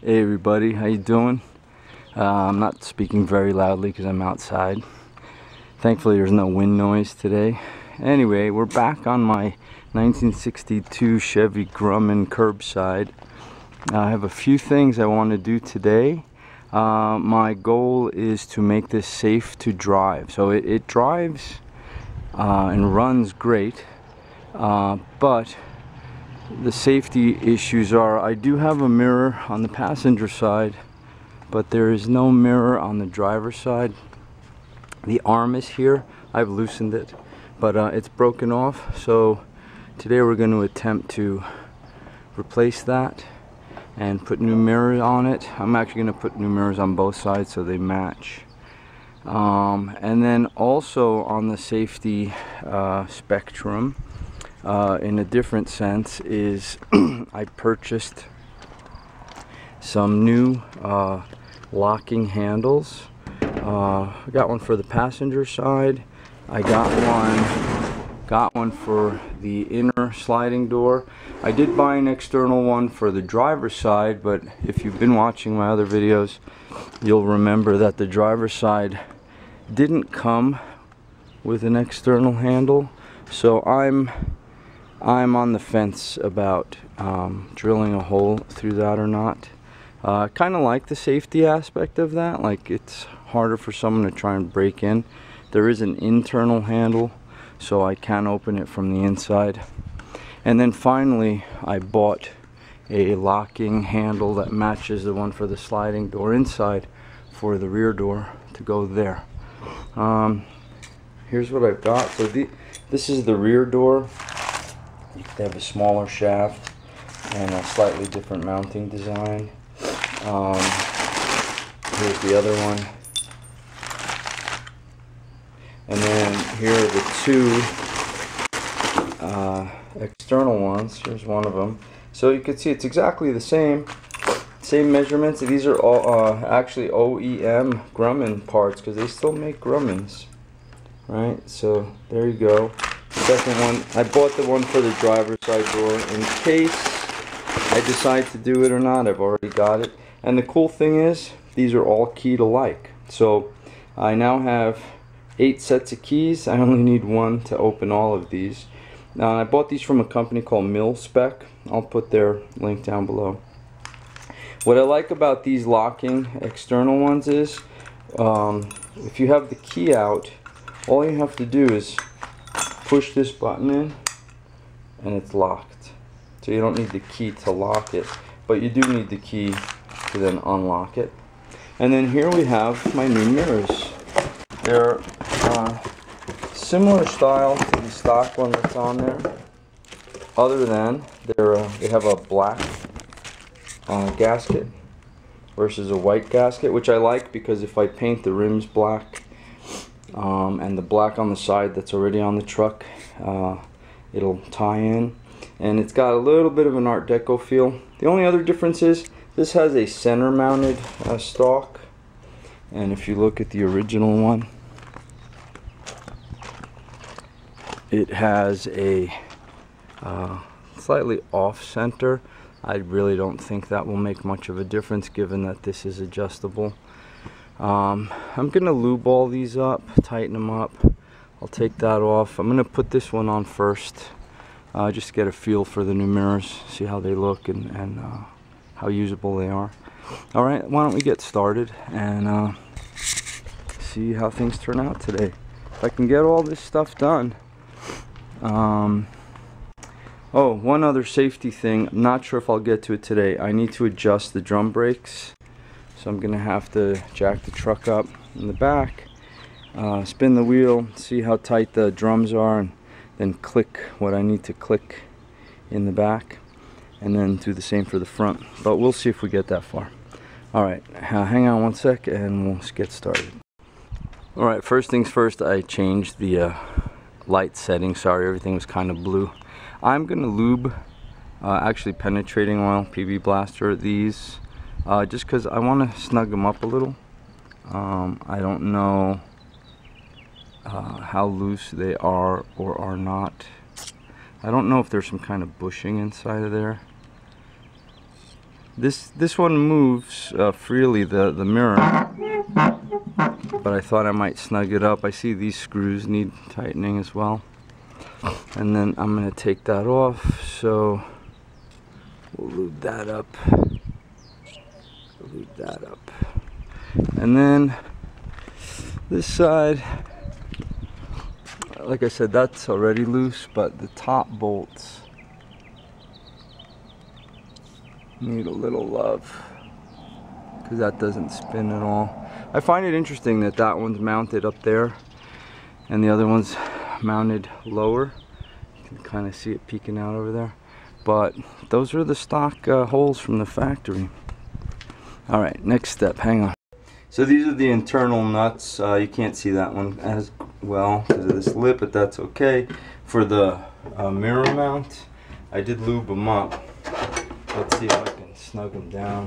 Hey everybody, how you doing? I'm not speaking very loudly because I'm outside. Thankfully there's no wind noise today. Anyway, we're back on my 1962 Chevy Grumman Kurbside. I have a few things I want to do today. My goal is to make this safe to drive. So it drives and runs great, but the safety issues are, I do have a mirror on the passenger side, but there is no mirror on the driver's side. The arm is here. I've loosened it, but it's broken off. So today we're going to attempt to replace that and put new mirrors on it. I'm actually going to put new mirrors on both sides so they match. And then also on the safety spectrum, in a different sense, is I purchased some new locking handles. I got one for the passenger side. I got one for the inner sliding door. I did buy an external one for the driver's side, but if you've been watching my other videos, you'll remember that the driver's side didn't come with an external handle. So I'm on the fence about drilling a hole through that or not. I kind of like the safety aspect of that. Like, it's harder for someone to try and break in. There is an internal handle, so I can open it from the inside. And then finally, I bought a locking handle that matches the one for the sliding door inside for the rear door to go there. Here's what I've got. So this is the rear door. They have a smaller shaft and a slightly different mounting design. Here's the other one. And then here are the two external ones. Here's one of them. So you can see it's exactly the same measurements. These are all actually OEM Grumman parts, because they still make Grummans, right? So there you go. Second one, I bought the one for the driver's side door in case I decide to do it or not. I've already got it. And the cool thing is, these are all keyed alike. So I now have 8 sets of keys. I only need one to open all of these. Now, I bought these from a company called Mil-Spec. I'll put their link down below. What I like about these locking external ones is, if you have the key out, all you have to do is push this button in and it's locked. So you don't need the key to lock it, but you do need the key to then unlock it. And then here we have my new mirrors. They're similar style to the stock one that's on there, other than they have a black gasket versus a white gasket, which I like because if I paint the rims black and the black on the side that's already on the truck, it'll tie in, and it's got a little bit of an Art Deco feel. The only other difference is this has a center mounted stalk, and if you look at the original one, it has a slightly off center. I really don't think that will make much of a difference given that this is adjustable. I'm gonna lube all these up, tighten them up. I'll take that off. I'm gonna put this one on first, just to get a feel for the new mirrors, see how they look and how usable they are. All right, why don't we get started and see how things turn out today. If I can get all this stuff done. Oh, one other safety thing. I'm not sure if I'll get to it today. I need to adjust the drum brakes. So I'm gonna have to jack the truck up in the back, spin the wheel, see how tight the drums are, and then click what I need to click in the back, and then do the same for the front. But we'll see if we get that far. Alright, hang on one sec and we'll get started. Alright, first things first, I changed the light setting. Sorry, everything was kind of blue. I'm gonna lube actually penetrating oil, PB Blaster, these just because I want to snug them up a little. I don't know how loose they are or are not. I don't know if there's some kind of bushing inside of there. This one moves freely, the mirror, but I thought I might snug it up. I see these screws need tightening as well. And then I'm going to take that off, so we'll lube that up. Lube that up. And then this side, like I said, that's already loose, but the top bolts need a little love because that doesn't spin at all. I find it interesting that that one's mounted up there and the other one's mounted lower. You can kind of see it peeking out over there, but those are the stock holes from the factory. All right, next step, hang on. So these are the internal nuts. You can't see that one as well because of this lip, but that's okay. For the mirror mount, I did lube them up. Let's see if I can snug them down.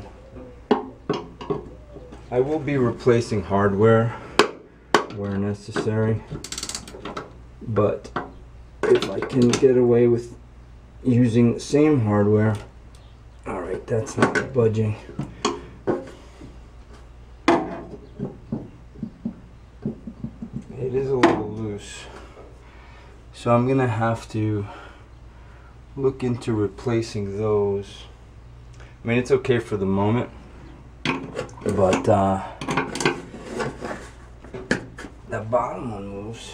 I will be replacing hardware where necessary, but if I can get away with using the same hardware. All right, that's not budging. It is a little loose, so I'm gonna have to look into replacing those. I mean, it's okay for the moment, but that bottom one moves.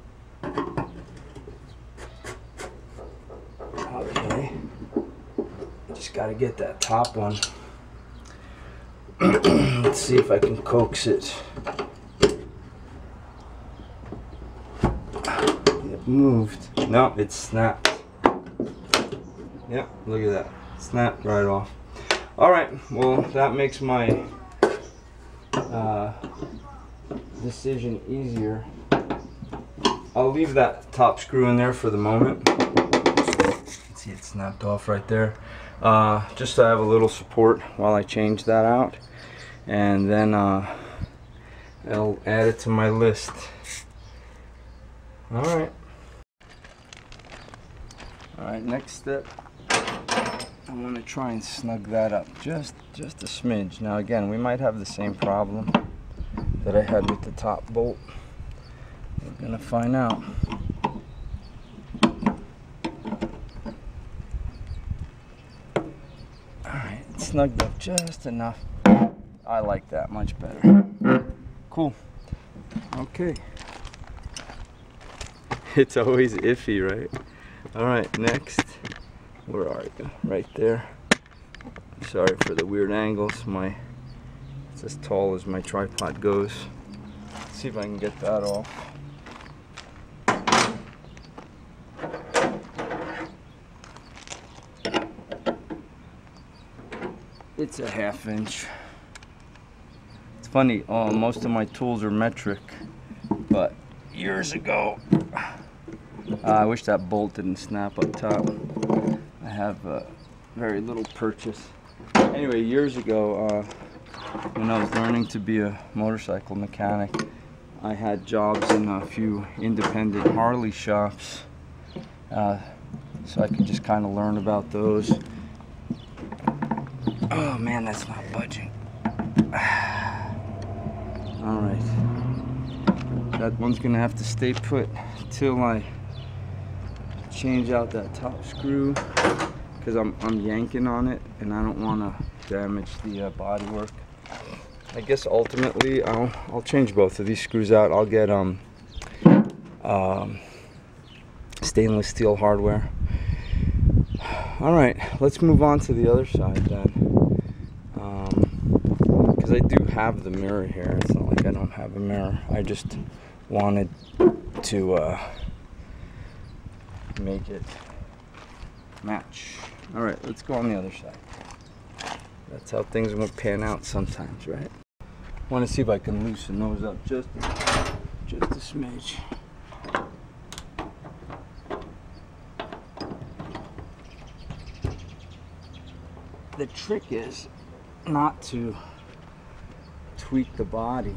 Okay, just gotta get that top one. Let's see if I can coax it. It moved. No, it snapped. Yep, look at that. Snapped right off. Alright, well, that makes my decision easier. I'll leave that top screw in there for the moment. See, it snapped off right there. Just to have a little support while I change that out. And then I'll add it to my list. Alright. Alright, next step. I want to try and snug that up just a smidge. Now again, we might have the same problem that I had with the top bolt. We're gonna find out. Alright, it's snugged up just enough. I like that much better. Cool. Okay. It's always iffy, right? Alright, next. Where are you? Right there. Sorry for the weird angles. It's as tall as my tripod goes. Let's see if I can get that off. It's a 1/2 inch. It's funny, most of my tools are metric, but years ago, I wish that bolt didn't snap up top. I have very little purchase. Anyway, years ago, when I was learning to be a motorcycle mechanic, I had jobs in a few independent Harley shops, so I could just kind of learn about those. Oh man, that's not budging. Alright, that one's gonna have to stay put till I change out that top screw, because I'm yanking on it and I don't want to damage the bodywork. I guess ultimately I'll change both of these screws out. I'll get stainless steel hardware. Alright, let's move on to the other side then, because I do have the mirror here. It's not like I don't have a mirror. I just wanted to make it match. Alright, let's go on the other side. That's how things will pan out sometimes, right? I want to see if I can loosen those up just a smidge. The trick is not to tweak the body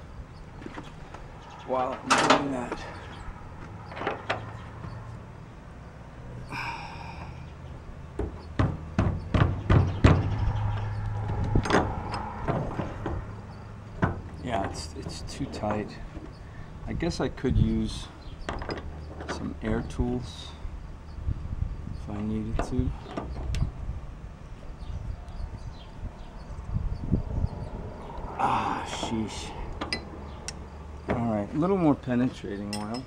while I'm doing that. Yeah, it's too tight. I guess I could use some air tools if I needed to. Ah, sheesh. Alright, a little more penetrating oil.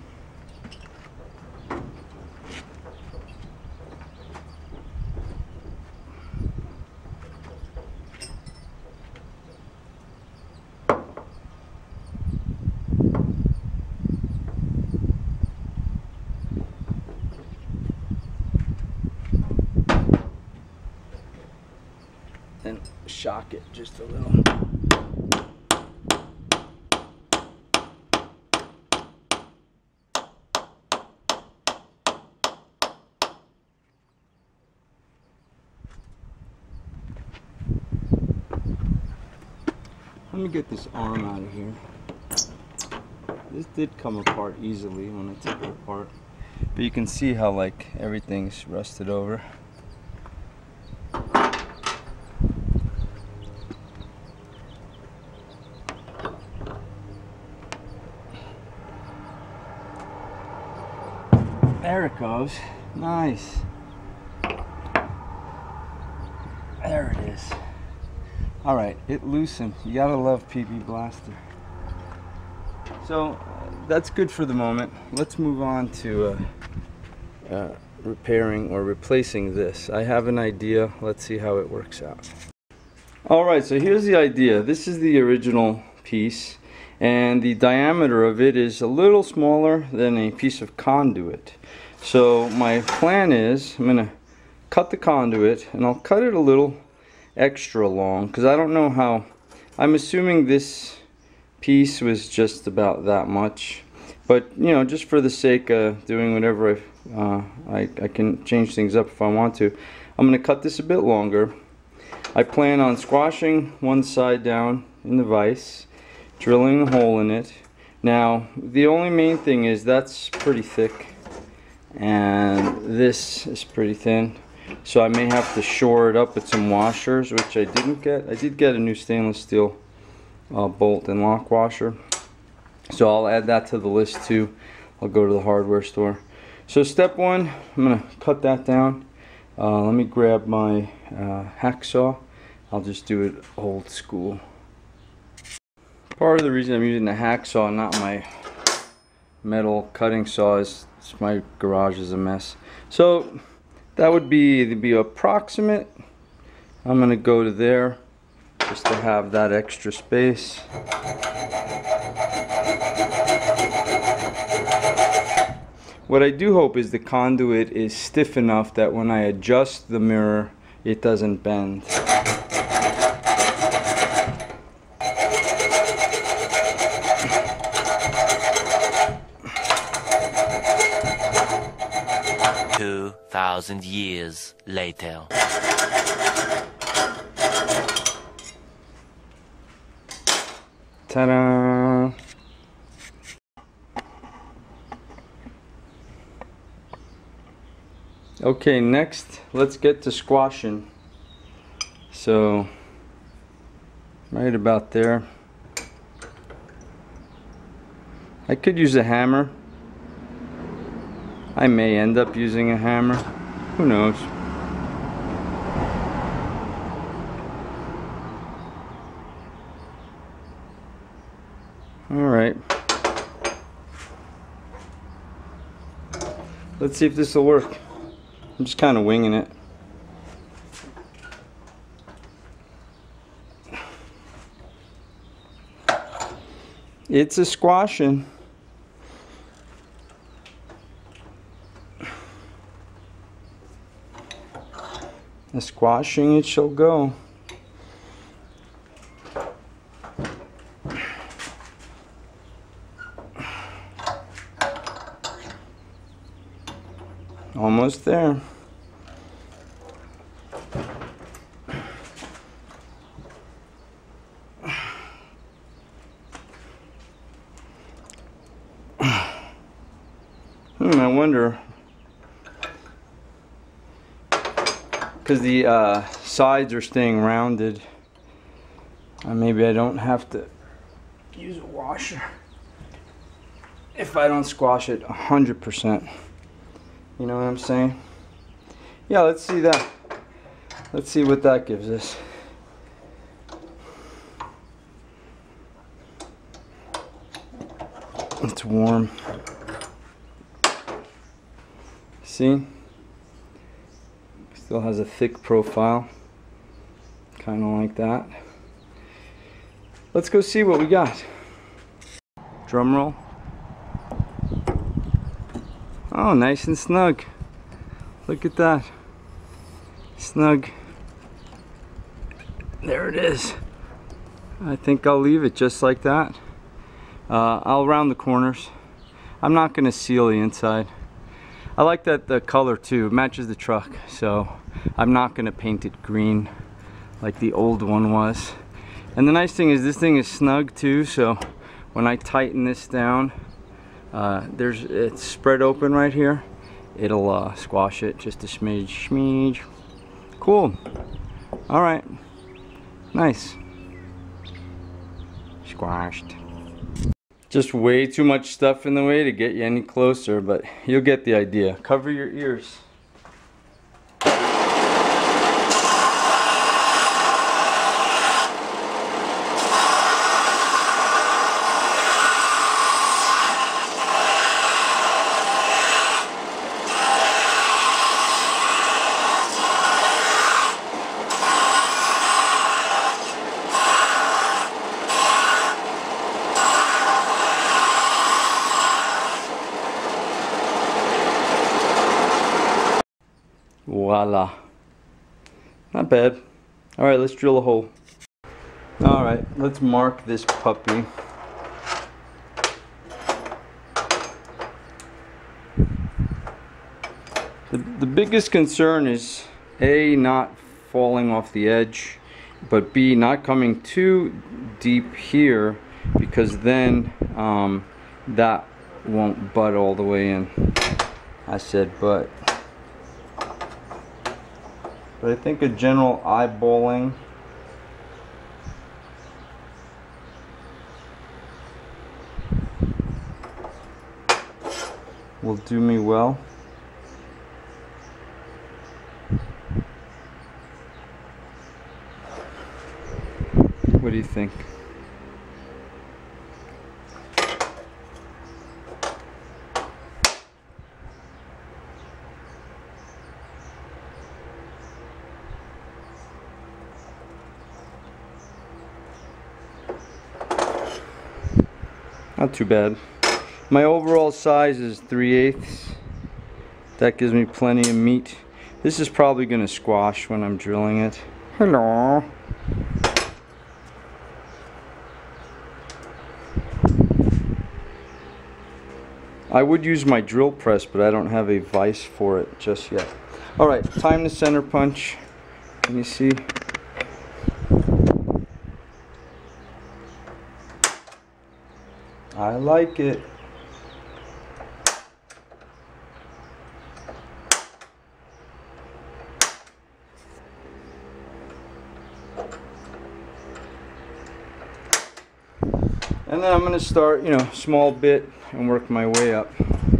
Then shock it just a little. Let me get this arm out of here. This did come apart easily when I took it apart, but you can see how like everything's rusted over. There it goes. Nice. There it is. Alright, it loosened. You gotta love PB Blaster. So, that's good for the moment. Let's move on to repairing or replacing this. I have an idea. Let's see how it works out. Alright, so here's the idea. This is the original piece, and the diameter of it is a little smaller than a piece of conduit. So my plan is I'm going to cut the conduit, and I'll cut it a little extra long because I don't know how. I'm assuming this piece was just about that much, but you know, just for the sake of doing whatever I can change things up if I want to. I'm going to cut this a bit longer. I plan on squashing one side down in the vise, drilling a hole in it. Now the only main thing is that's pretty thick and this is pretty thin, so I may have to shore it up with some washers, which I didn't get. I did get a new stainless steel bolt and lock washer, so I'll add that to the list too. I'll go to the hardware store. So step one, I'm gonna cut that down. Let me grab my hacksaw. I'll just do it old school. Part of the reason I'm using the hacksaw, not my metal cutting saw, is my garage is a mess. So that would be approximate. I'm gonna go to there just to have that extra space. What I do hope is the conduit is stiff enough that when I adjust the mirror, it doesn't bend. Thousand years later. Ta-da! Okay, next let's get to squashing. So right about there. I could use a hammer. I may end up using a hammer. Who knows? Alright. Let's see if this will work. I'm just kind of winging it. It's a squashing. A squashing it shall go. Almost there. I wonder, because the sides are staying rounded, maybe I don't have to use a washer if I don't squash it 100%. You know what I'm saying? Yeah, let's see that. Let's see what that gives us. It's warm. See? Still has a thick profile. Kind of like that. Let's go see what we got. Drum roll. Oh, nice and snug. Look at that. Snug. There it is. I think I'll leave it just like that. I'll round the corners. I'm not going to seal the inside. I like that the color too. It matches the truck. So I'm not going to paint it green like the old one was. And the nice thing is this thing is snug too. So when I tighten this down, it's spread open right here. It'll squash it just a smidge. Cool. All right. Nice. Squashed. Just way too much stuff in the way to get you any closer, but you'll get the idea. Cover your ears. Voila. Not bad. Alright, let's drill a hole. Alright, let's mark this puppy. The biggest concern is A, not falling off the edge, but B, not coming too deep here, because then that won't butt all the way in. I said butt. But I think a general eyeballing will do me well. What do you think? Not too bad. My overall size is 3/8. That gives me plenty of meat. This is probably going to squash when I'm drilling it. Hello. I would use my drill press, but I don't have a vise for it just yet. Alright, time to center punch. Can you see? I like it. And then I'm going to start, small bit and work my way up.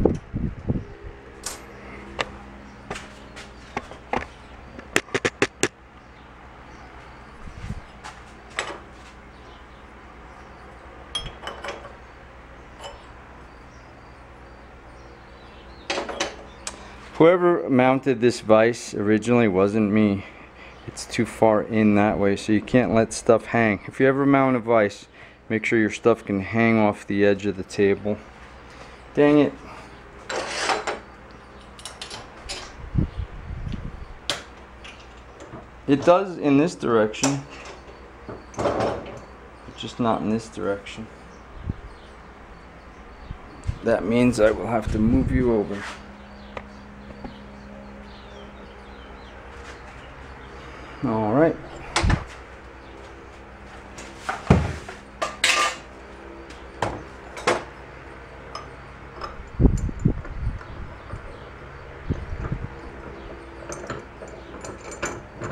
Whoever mounted this vise originally wasn't me. It's too far in that way, so you can't let stuff hang. If you ever mount a vise, make sure your stuff can hang off the edge of the table. Dang it. It does in this direction, but just not in this direction. That means I will have to move you over. All right.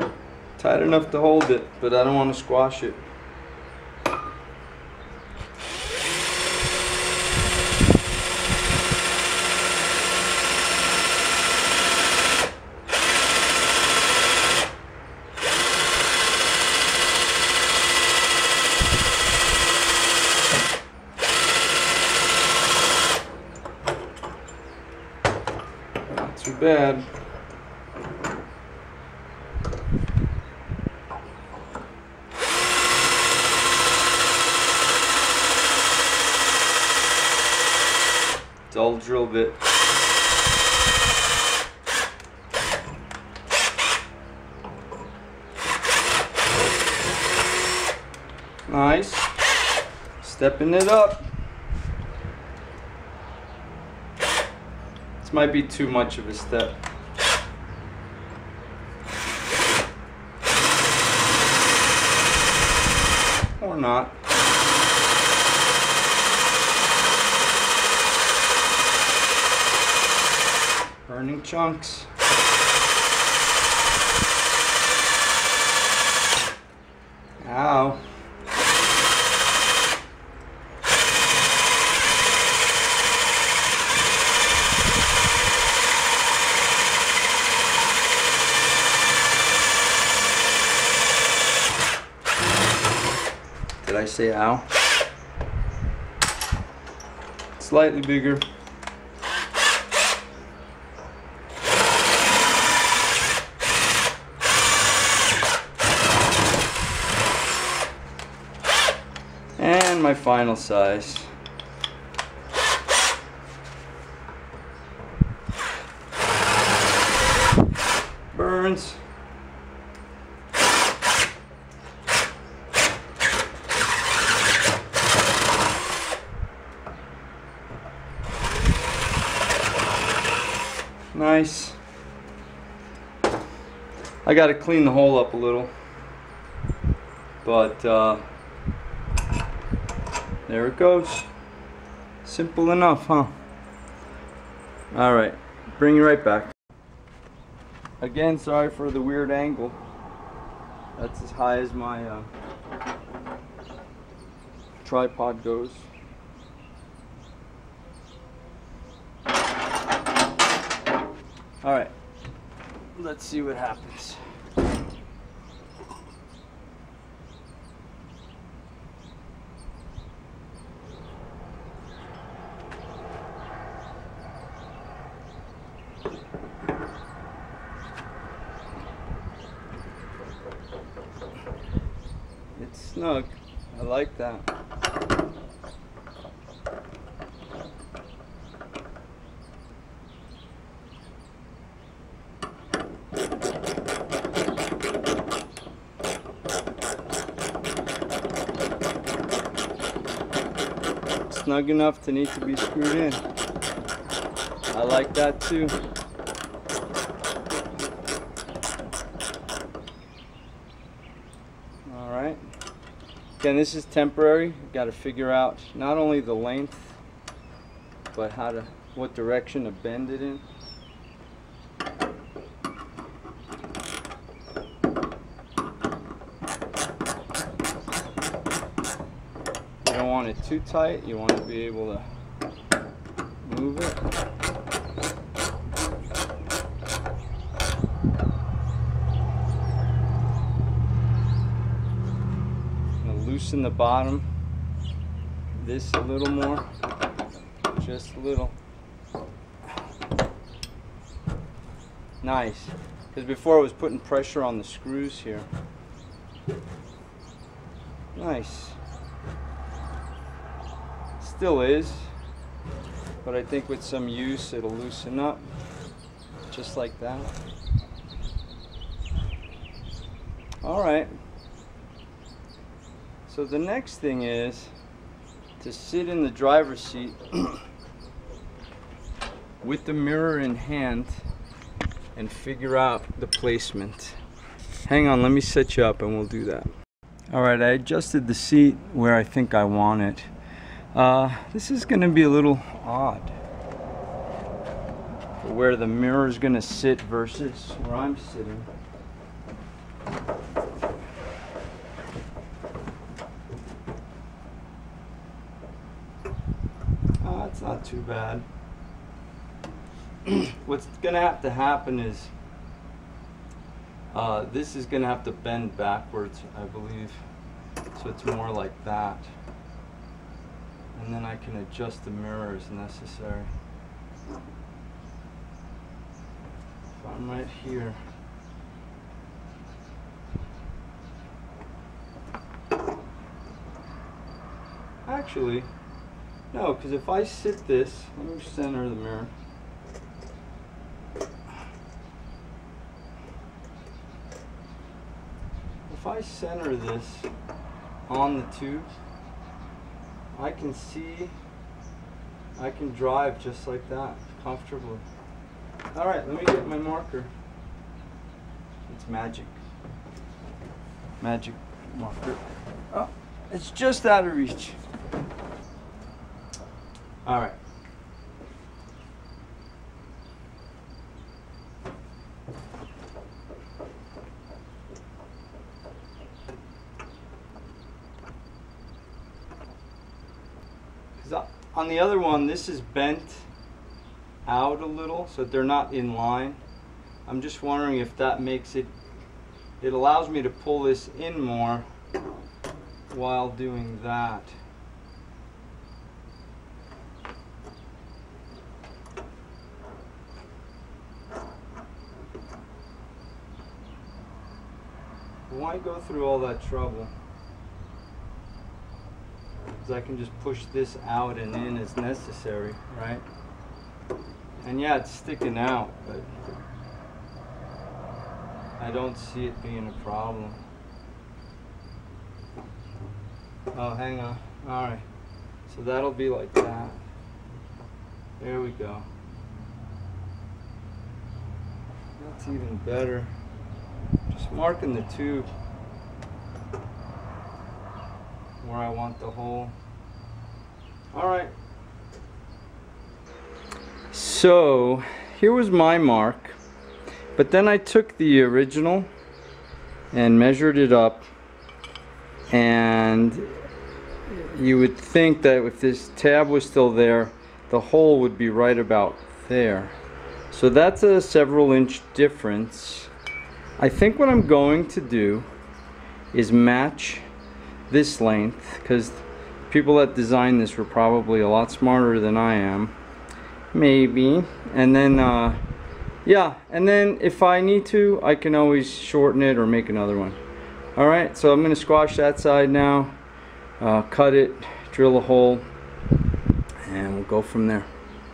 Tight enough to hold it, but I don't want to squash it. bad. Dull drill bit. Nice. Stepping it up. This might be too much of a step. Or not. Burning chunks. Ow. Did I say ow? Slightly bigger. And my final size. Burns. Nice. I got to clean the hole up a little, but there it goes. Simple enough, huh? All right, bring you right back. Again, sorry for the weird angle. That's as high as my tripod goes. All right, let's see what happens. It's snug. I like that. Snug enough to need to be screwed in. I like that too. Alright. Again, this is temporary. Got to figure out not only the length, but what direction to bend it in. You don't want it too tight. You want to be able to move it. Loosen the bottom this a little more, just a little. Nice, because before I was putting pressure on the screws here. Nice. Still is, but I think with some use it'll loosen up, just like that. All right. So the next thing is to sit in the driver's seat with the mirror in hand and figure out the placement. Hang on, let me set you up and we'll do that. Alright, I adjusted the seat where I think I want it. This is going to be a little odd for where the mirror is going to sit versus where I'm sitting. It's not too bad. What's going to have to happen is this is going to have to bend backwards, I believe, so it's more like that, and then I can adjust the mirror as necessary. I'm right here. Actually, no, because if I sit this, let me center the mirror. If I center this on the tubes, I can see, I can drive just like that, comfortably. Alright, let me get my marker. It's magic. Magic marker. Oh, it's just out of reach. Alright. On the other one, this is bent out a little, so they're not in line. I'm just wondering if that makes it, it allows me to pull this in more while doing that. Why go through all that trouble? Because I can just push this out and in as necessary, right? And yeah, it's sticking out, but I don't see it being a problem. Oh, hang on. Alright. So that'll be like that. There we go. That's even better. Just marking the tube where I want the hole. Alright. So here was my mark, but then I took the original and measured it up, and you would think that if this tab was still there, the hole would be right about there. So that's a several inch difference. I think what I'm going to do is match this length, because people that designed this were probably a lot smarter than I am, maybe. And then yeah, and then if I need to, I can always shorten it or make another one. Alright, so I'm going to squash that side now, cut it, drill a hole, and we'll go from there.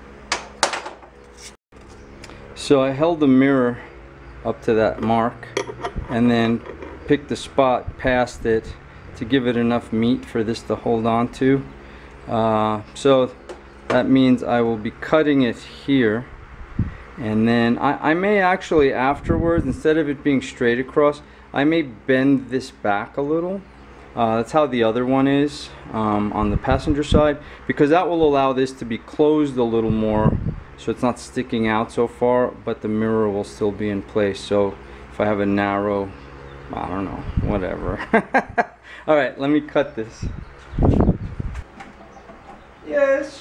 So I held the mirror up to that mark and then picked the spot past it to give it enough meat for this to hold on to. So that means I will be cutting it here, and then I may actually afterwards, instead of it being straight across, I may bend this back a little. That's how the other one is on the passenger side, because that will allow this to be closed a little more so it's not sticking out so far, but the mirror will still be in place. So if I have a narrow, I don't know, whatever. Alright, let me cut this. Yes.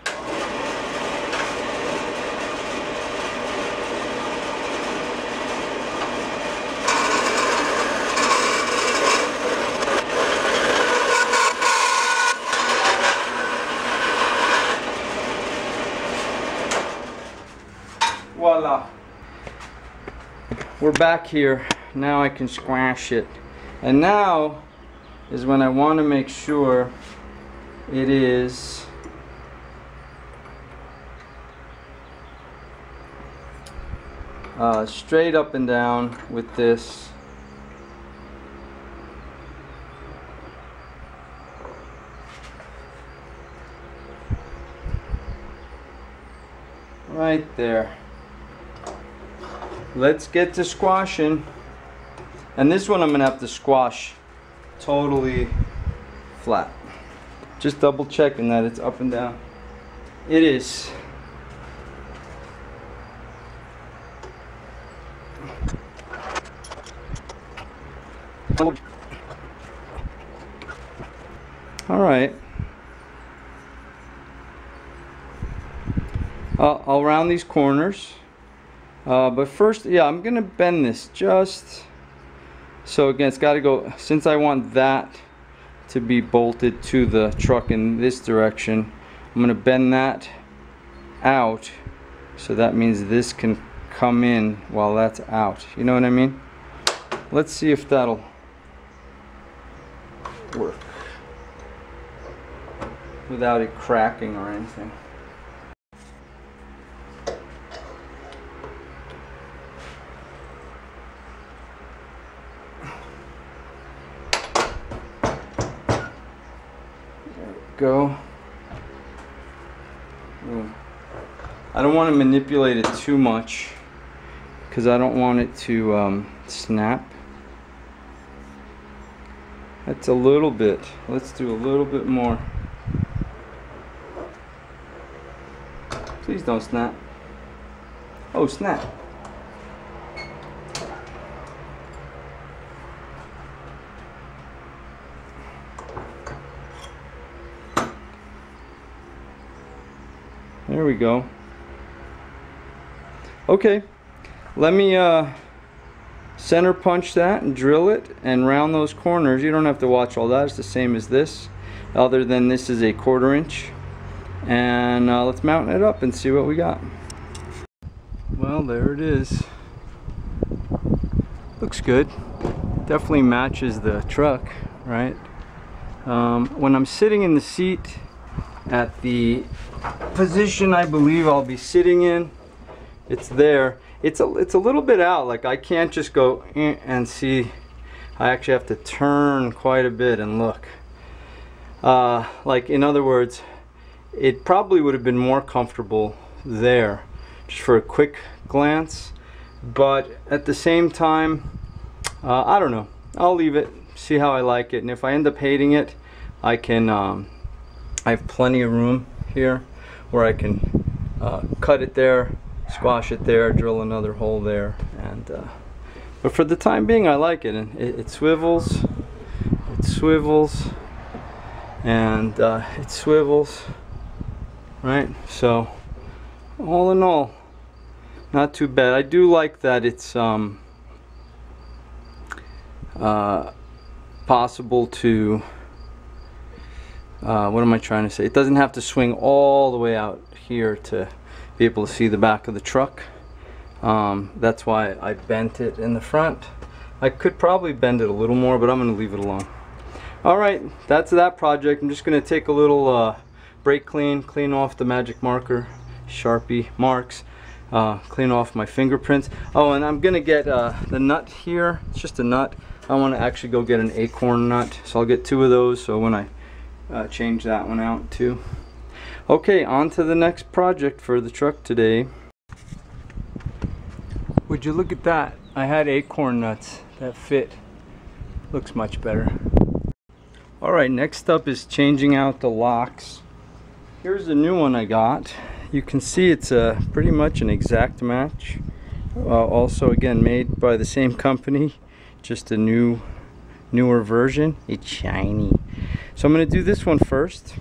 Voila. We're back here. Now I can squash it. And now is when I want to make sure it is straight up and down with this. Right there. Let's get to squashing. And this one I'm gonna have to squash totally flat. Just double checking that it's up and down. It is. All right. I'll round these corners. But first, yeah, I'm gonna bend this just so, again, it's got to go, since I want that to be bolted to the truck in this direction, I'm gonna bend that out, so that means this can come in while that's out. You know what I mean? Let's see if that'll work without it cracking or anything. Go. I don't want to manipulate it too much because I don't want it to snap. That's a little bit. Let's do a little bit more. Please don't snap. Oh, snap. There we go. Okay, let me center punch that and drill it and round those corners. You don't have to watch all that. It's the same as this, other than this is a 1/4 inch. And let's mount it up and see what we got. Well, there it is. Looks good. Definitely matches the truck, right? When I'm sitting in the seat at the position I believe I'll be sitting in, it's there. It's a little bit out. Like, I can't just go and see. I actually have to turn quite a bit and look. Like, in other words, it probably would have been more comfortable there just for a quick glance, but at the same time, I don't know. I'll leave it, see how I like it, and if I end up hating it, I can I have plenty of room here where I can cut it there, squash it there, drill another hole there, and but for the time being I like it. And it swivels, and it swivels, right? So all in all, not too bad. I do like that it's possible to what am I trying to say? It doesn't have to swing all the way out here to be able to see the back of the truck. That's why I bent it in the front. I could probably bend it a little more, but I'm going to leave it alone. Alright, that's that project. I'm just going to take a little brake clean off the magic marker, Sharpie marks, clean off my fingerprints. Oh, and I'm going to get the nut here. It's just a nut. I want to actually go get an acorn nut, so I'll get 2 of those, so when I change that one out too. Okay, on to the next project for the truck today. Would you look at that? I had acorn nuts that fit. Looks much better. Alright, next up is changing out the locks. Here's the new one I got. You can see it's pretty much an exact match. Also, again, made by the same company, just a newer version. It's shiny. So I'm going to do this one first.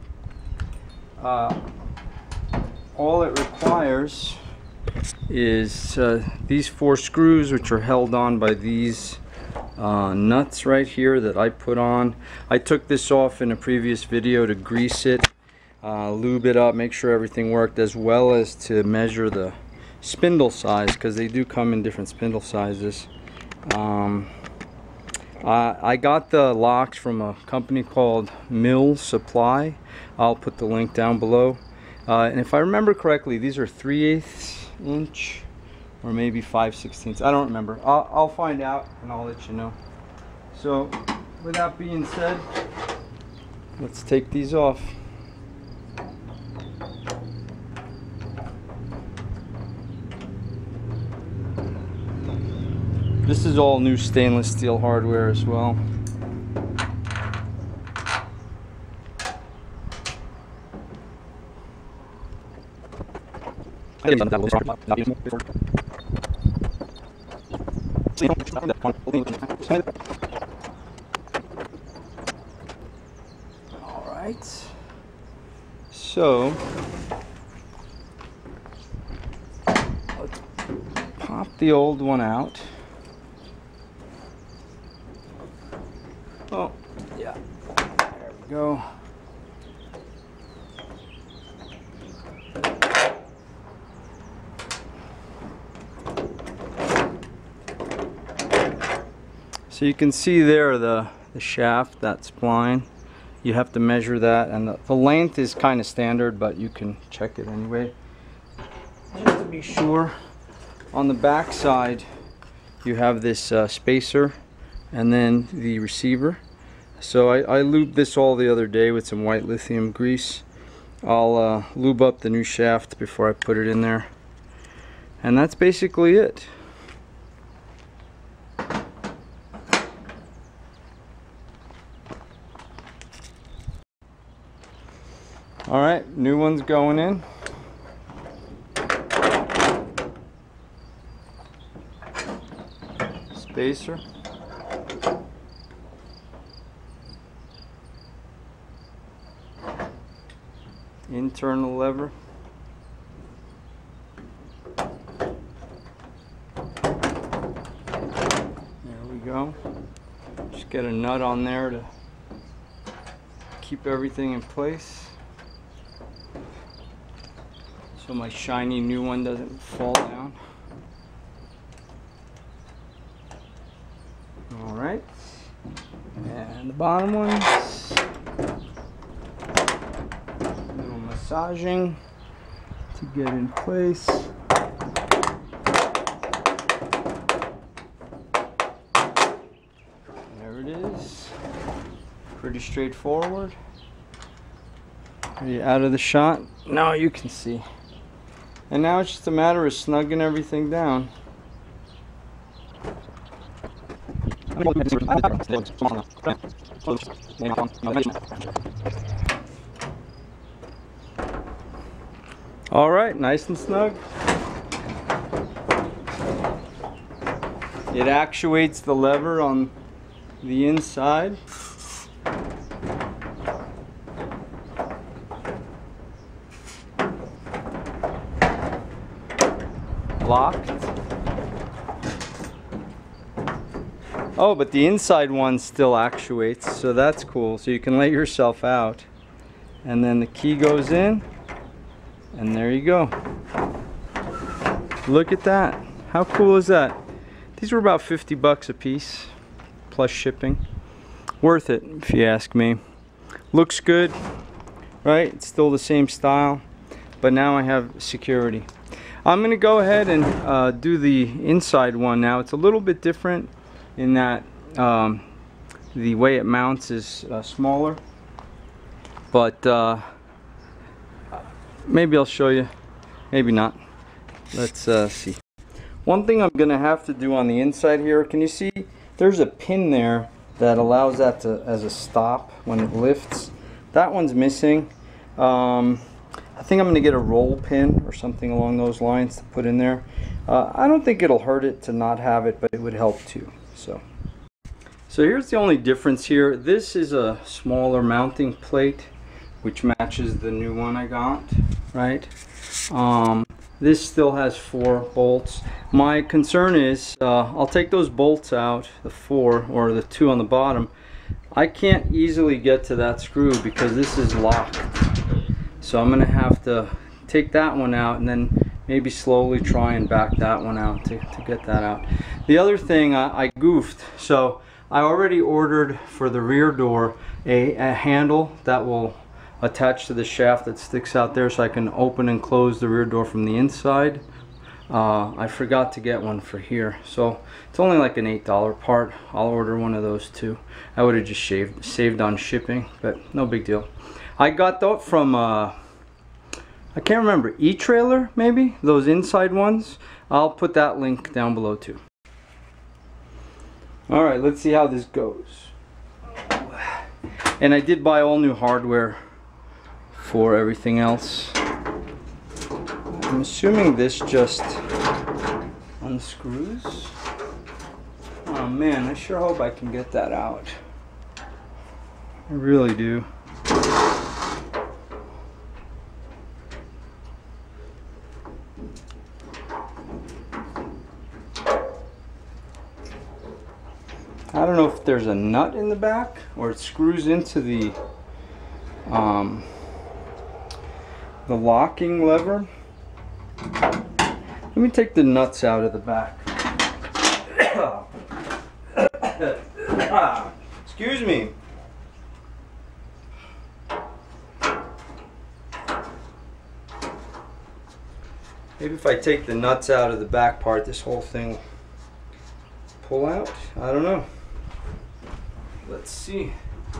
All it requires is these 4 screws, which are held on by these nuts right here that I put on. I took this off in a previous video to grease it, lube it up, make sure everything worked, as well as to measure the spindle size, because they do come in different spindle sizes. I got the locks from a company called Mill Supply. I'll put the link down below. And if I remember correctly, these are 3/8 inch or maybe 5/16. I don't remember. I'll find out and I'll let you know. So with that being said, let's take these off. This is all new stainless steel hardware as well. Alright, so let's pop the old one out. Oh, yeah, there we go. So you can see there the shaft, that spline. You have to measure that, and the length is kind of standard, but you can check it anyway. Just to be sure. On the back side, you have this spacer and then the receiver. So I lubed this all the other day with some white lithium grease. I'll lube up the new shaft before I put it in there. And that's basically it. Alright, new one's going in. Spacer. Internal lever. There we go. Just get a nut on there to keep everything in place, so my shiny new one doesn't fall down. Alright, and the bottom ones, a little massaging to get in place. There it is, pretty straightforward. Are you out of the shot? Now you can see. And now it's just a matter of snugging everything down. All right, nice and snug. It actuates the lever on the inside. Locked. Oh, but the inside one still actuates, so that's cool. So you can let yourself out, and then the key goes in, and there you go. Look at that. How cool is that? These were about 50 bucks a piece, plus shipping. Worth it, if you ask me. Looks good, right? It's still the same style, but now I have security. I'm going to go ahead and do the inside one now. It's a little bit different in that the way it mounts is smaller, but maybe I'll show you, maybe not. Let's see. One thing I'm going to have to do on the inside here, can you see there's a pin there that allows that to, as a stop when it lifts. That one's missing. I think I'm going to get a roll pin or something along those lines to put in there. I don't think it'll hurt it to not have it, but it would help too. So here's the only difference here. This is a smaller mounting plate, which matches the new one I got, right? This still has 4 bolts. My concern is I'll take those bolts out, the 4 or the 2 on the bottom. I can't easily get to that screw because this is locked. So I'm going to have to take that one out and then maybe slowly try and back that one out to get that out. The other thing, I goofed. So I already ordered for the rear door a handle that will attach to the shaft that sticks out there so I can open and close the rear door from the inside. I forgot to get one for here, so it's only like an $8 part. I'll order one of those too. I would have just saved on shipping, but no big deal. I got that from I can't remember, E-Trailer maybe, those inside ones. I'll put that link down below too. Alright, let's see how this goes. And I did buy all new hardware for everything else. I'm assuming this just unscrews. Oh man, I sure hope I can get that out. I really do. I don't know if there's a nut in the back or it screws into the locking lever. Let me take the nuts out of the back. Excuse me. Maybe if I take the nuts out of the back part, this whole thing will pull out. I don't know. Let's see.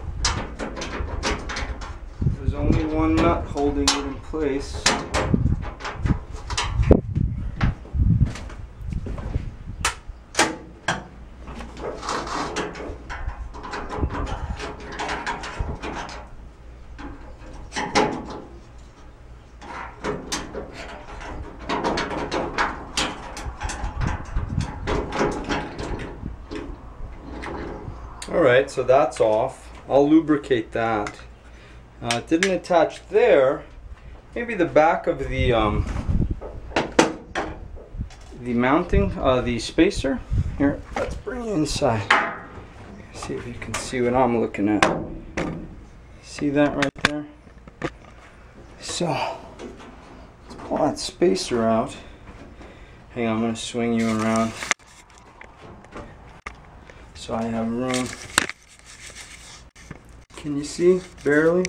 There's only one nut holding it in place. Alright, so that's off. I'll lubricate that. It didn't attach there. Maybe the back of the mounting, the spacer. Here, let's bring it inside. See if you can see what I'm looking at. See that right there? So, let's pull that spacer out. Hang on, I'm going to swing you around so I have room. Can you see? Barely.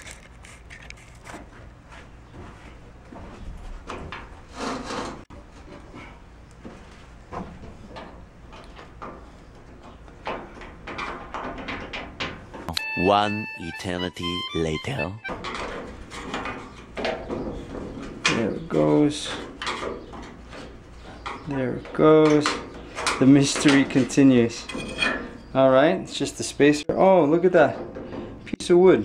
One eternity later. There it goes. There it goes. The mystery continues. Alright, it's just the spacer. Oh, look at that. Piece of wood.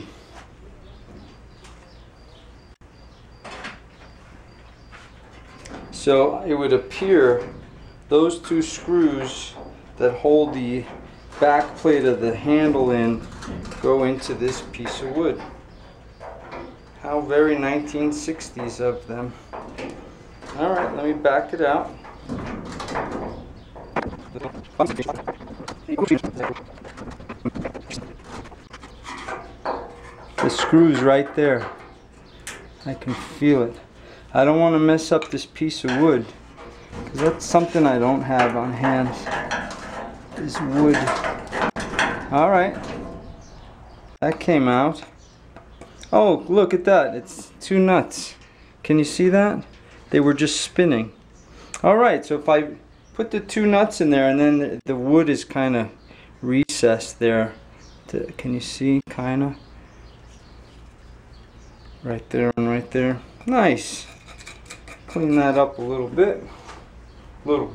So it would appear those two screws that hold the back plate of the handle in go into this piece of wood. How very 1960s of them. Alright, let me back it out. The screw's right there. I can feel it. I don't want to mess up this piece of wood, because that's something I don't have on hand, is wood. Alright, that came out. Oh, look at that, it's two nuts. Can you see that? They were just spinning. Alright, so if I put the two nuts in there and then the wood is kind of recessed there. Can you see, kind of? Right there and right there. Nice. Clean that up a little bit. Well,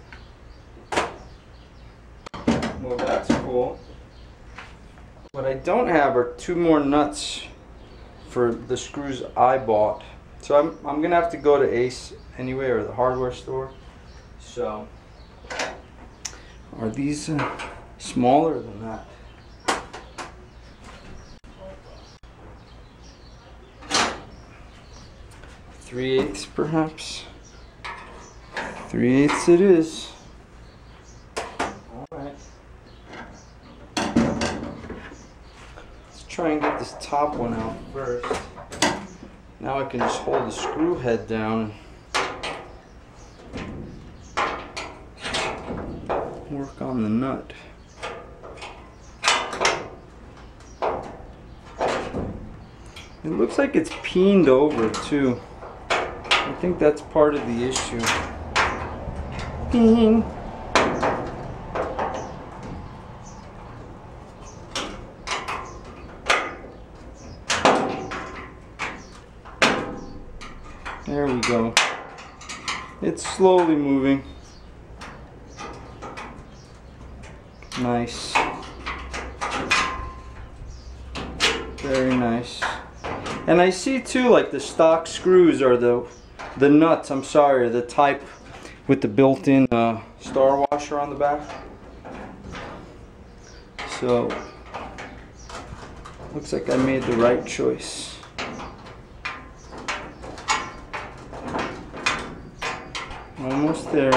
that's cool. What I don't have are two more nuts for the screws I bought. So I'm gonna have to go to Ace anyway, or the hardware store. So, are these smaller than that? 3/8 perhaps. 3/8 it is. Alright. Let's try and get this top one out first. Now I can just hold the screw head down and work on the nut. It looks like it's peened over too. I think that's part of the issue. Peen. There we go. It's slowly moving. Nice. Very nice. And I see too, like the stock screws are the nuts, I'm sorry, are the type with the built-in star washer on the back. So, looks like I made the right choice. Almost there.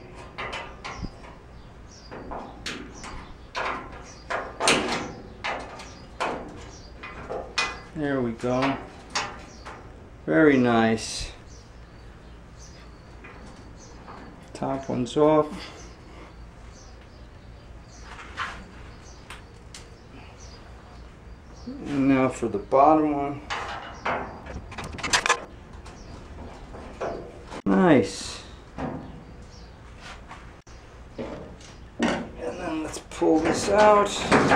There we go. Very nice. Top one's off. And now for the bottom one. Nice. And then let's pull this out.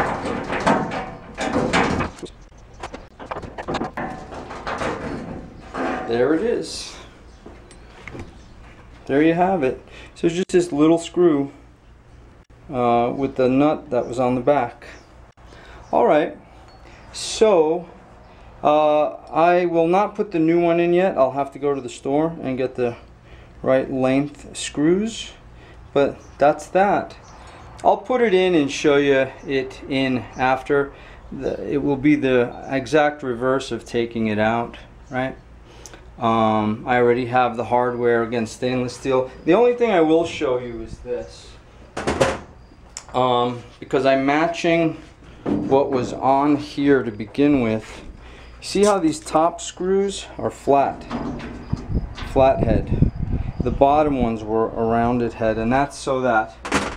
There it is. There you have it. So it's just this little screw with the nut that was on the back. Alright, so I will not put the new one in yet. I'll have to go to the store and get the right length screws, but that's that. I'll put it in and show you it in after. It will be the exact reverse of taking it out, right? I already have the hardware, again, stainless steel. The only thing I will show you is this. Because I'm matching what was on here to begin with. See how these top screws are flat head. The bottom ones were a rounded head, and that's so that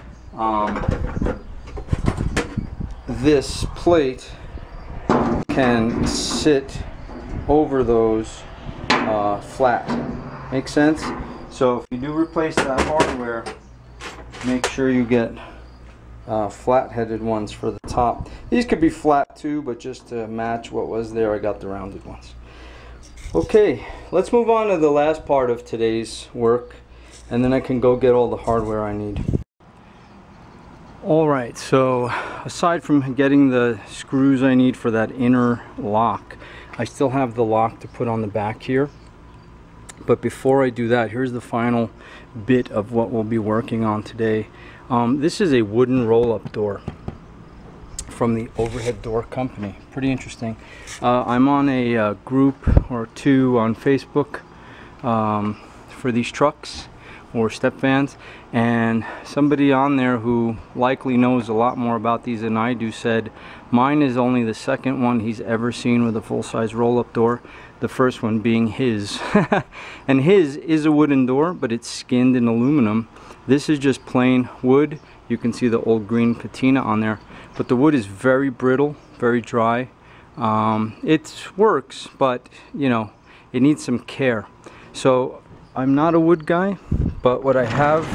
this plate can sit over those flat. Make sense? So if you do replace that hardware, make sure you get flat-headed ones for the top. These could be flat too, but just to match what was there, I got the rounded ones. Okay, let's move on to the last part of today's work, and then I can go get all the hardware I need. Alright, so aside from getting the screws I need for that inner lock, I still have the lock to put on the back here. But before I do that, here's the final bit of what we'll be working on today. This is a wooden roll-up door from the Overhead Door Company. Pretty interesting. I'm on a group or two on Facebook for these trucks or step vans, and somebody on there who likely knows a lot more about these than I do said mine is only the second one he's ever seen with a full-size roll-up door, the first one being his. And his is a wooden door, but it's skinned in aluminum. This is just plain wood. You can see the old green patina on there, but the wood is very brittle, very dry. It works, but you know, it needs some care. So I'm not a wood guy, but what I have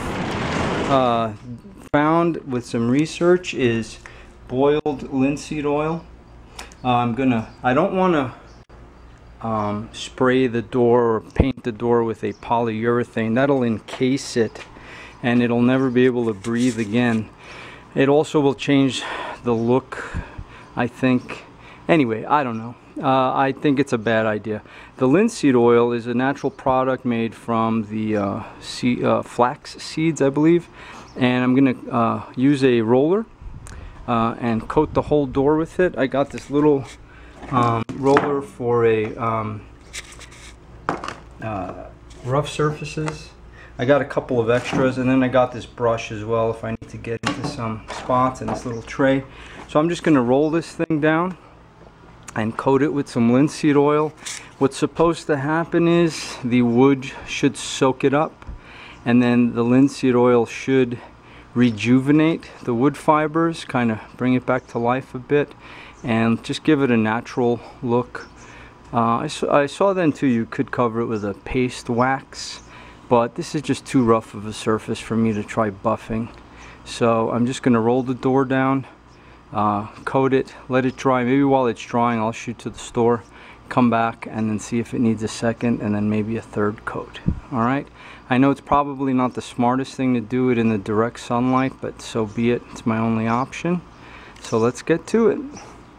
found with some research is boiled linseed oil. I don't want to spray the door or paint the door with a polyurethane. That'll encase it and it'll never be able to breathe again. It also will change the look, I think. Anyway, I don't know. I think it's a bad idea. The linseed oil is a natural product made from the flax seeds, I believe. And I'm gonna use a roller and coat the whole door with it. I got this little roller for a rough surfaces. I got a couple of extras, and then I got this brush as well if I need to get into some spots in this little tray. So I'm just gonna roll this thing down and coat it with some linseed oil. What's supposed to happen is the wood should soak it up, and then the linseed oil should rejuvenate the wood fibers, kind of bring it back to life a bit, and just give it a natural look. I saw then too you could cover it with a paste wax, but this is just too rough of a surface for me to try buffing. So I'm just going to roll the door down, coat it, let it dry. Maybe while it's drying I'll shoot to the store, come back, and then see if it needs a second and then maybe a third coat. Alright, I know it's probably not the smartest thing to do it in the direct sunlight, but so be it. It's my only option. So let's get to it.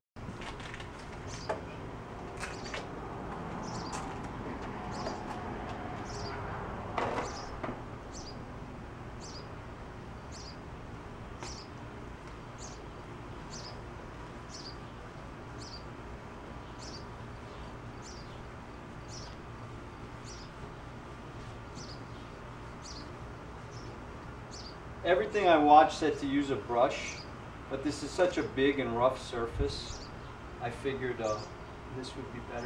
Everything I watched said to use a brush, but this is such a big and rough surface, I figured this would be better.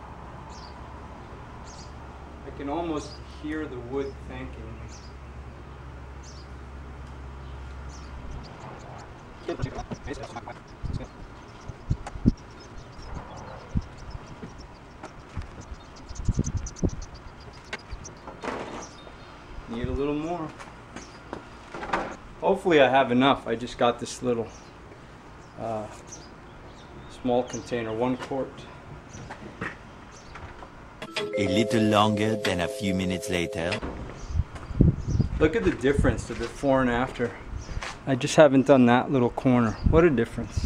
I can almost hear the wood thanking me. Need a little more. Hopefully I have enough. I just got this little small container, 1 quart. A little longer than a few minutes later. Look at the difference, the before and after. I just haven't done that little corner. What a difference.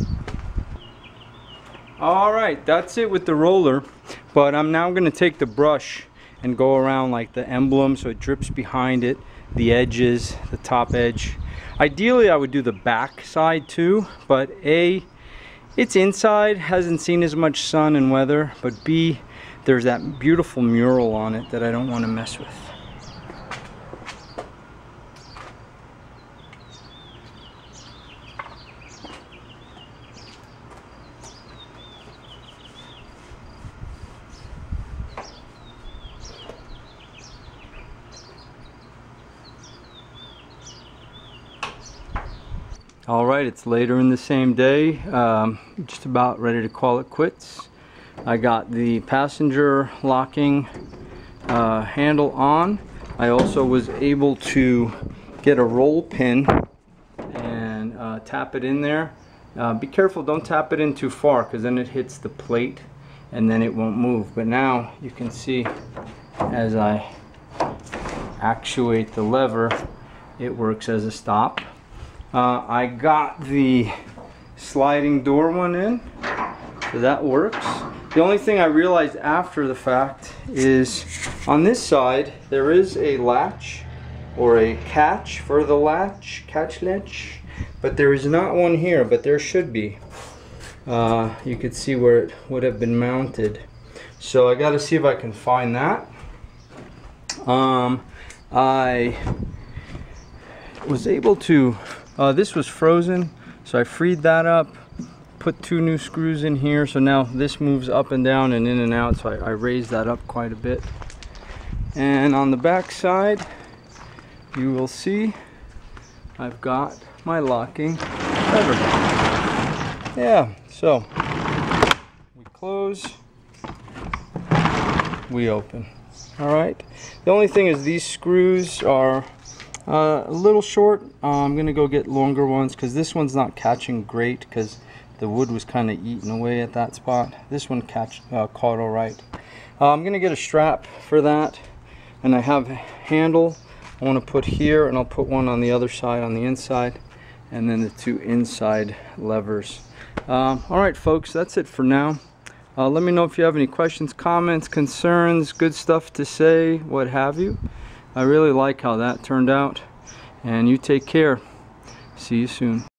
Alright, that's it with the roller. But I'm now going to take the brush and go around like the emblem so it drips behind it, the edges, the top edge. Ideally I would do the back side too, but A, it's inside, hasn't seen as much sun and weather, but B, there's that beautiful mural on it that I don't want to mess with. Alright, it's later in the same day, just about ready to call it quits. I got the passenger locking handle on. I also was able to get a roll pin and tap it in there. Be careful, don't tap it in too far because then it hits the plate and then it won't move. But now you can see as I actuate the lever, it works as a stop. I got the sliding door one in, so that works. The only thing I realized after the fact is on this side there is a latch or a catch for the latch, catch latch, but there is not one here, but there should be. You could see where it would have been mounted. So I got to see if I can find that. I was able to, this was frozen, so I freed that up, put 2 new screws in here, so now this moves up and down and in and out, so I raised that up quite a bit. And on the back side you will see I've got my locking lever. Yeah, so we close, we open. Alright, the only thing is these screws are a little short. I'm gonna go get longer ones because this one's not catching great because the wood was kind of eaten away at that spot. This one caught all right. I'm gonna get a strap for that, and I have a handle I want to put here, and I'll put one on the other side on the inside, and then the 2 inside levers. Alright folks, that's it for now. Let me know if you have any questions, comments, concerns, good stuff to say, what have you. I really like how that turned out, and you take care. See you soon.